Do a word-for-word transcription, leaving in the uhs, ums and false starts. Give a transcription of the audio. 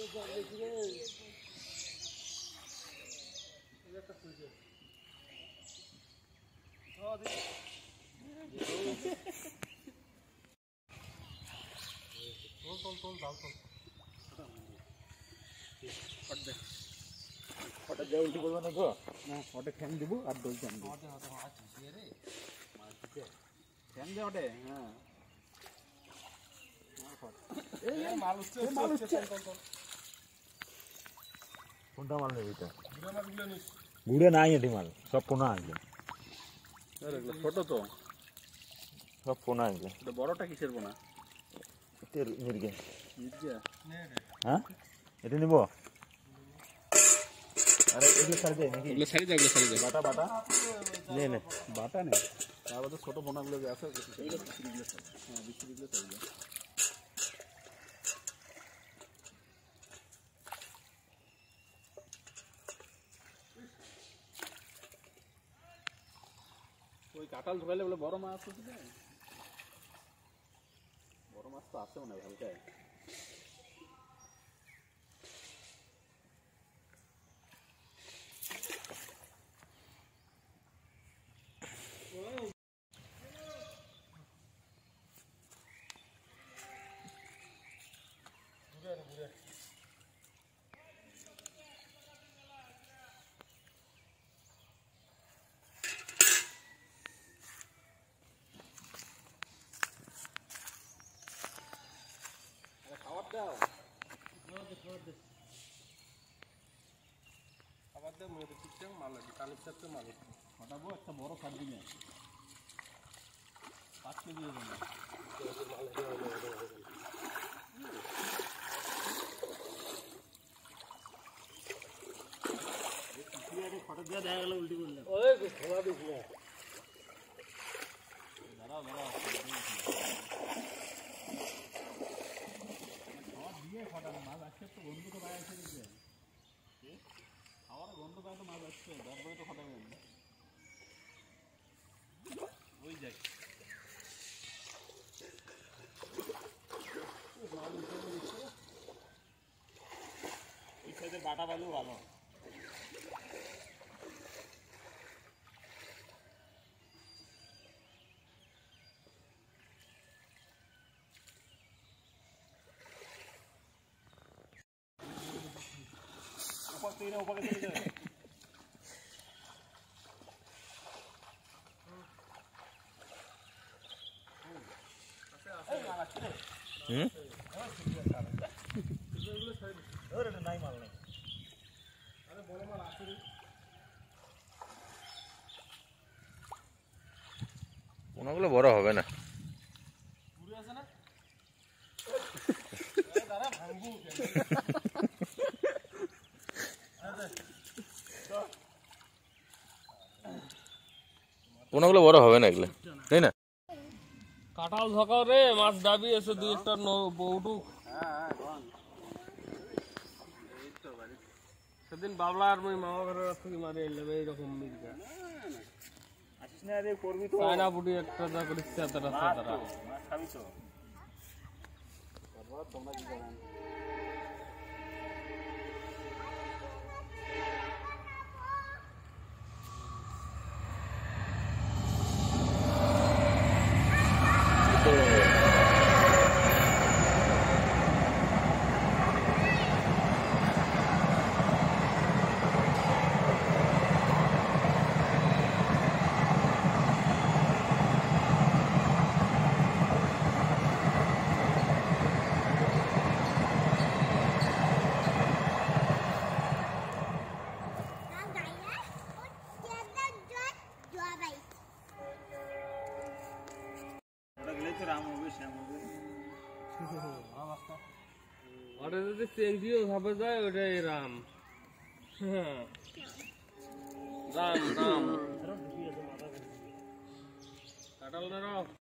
উল্টি করবে না তো না ওটা ফ্যান দিব আর দই ফ্যান দিব ফ্যান দে ওটা হ্যাঁ এই মাল উঠছে মাল উঠছে কোনটা মাল নেবে এটা গুড়া মাছগুলো নিস গুড়া নাই এটি মাল সব পোনা আছে আরে ছোট তো সব পোনা আছে এটা বড়টা কিসের পোনা এটা মির্গে মির্গে হ্যাঁ এটা নিব আরে এগুলো ছাড় দে নাকি এগুলো ছাড়ি দে এগুলো ছাড়ি দে বাটা বাটা নে নে বাটা নে তার মধ্যে ছোট পোনাগুলো যে আছে এগুলো বিক্রিগুলো ছাড় হ্যাঁ বিক্রিগুলো ছাড় দে ওই কাঁঠাল ধরাইলে বলে বড় মাছ আছে না বড় মাছ তো আছে মনে হয় হালকা একটা বড় খাট দিলে পাঁচ কেজি ফটো দিয়ে দেখা গেল উল্টি করলে দাঁড়াও দাঁড়াও দিয়ে ফটানো মাছ আসছে তো বন্ধু তো বাইরে এসে দিচ্ছে খাওয়ার গন্ধ পায় তো মাছ আসছে তারপরে তো ফটাবেন ওই যাই এই সাইডে বাটা বালু ভালো উপরে চলে যাবে হুম নাই মাল নেই ওনাগুলো বড় হবে না কোনগুলো বড় হবে না এগুলো তাই না কাঁঠাল ধকাও রে মাছ দাবি এসে দুই একটা বউটু সেদিন বাবলা আর মই মামা ঘরের থেকে মারে এলাম এইরকম মির্গা আসিস না রে করবি তো চায়না পুটি একটা যা করিস তারা তারা খাবি তো তোমরা কি জানেন ওটা যদি চেঞ্জিও ভাবে যায় ওটাই রাম রাম রাম কাঁঠাল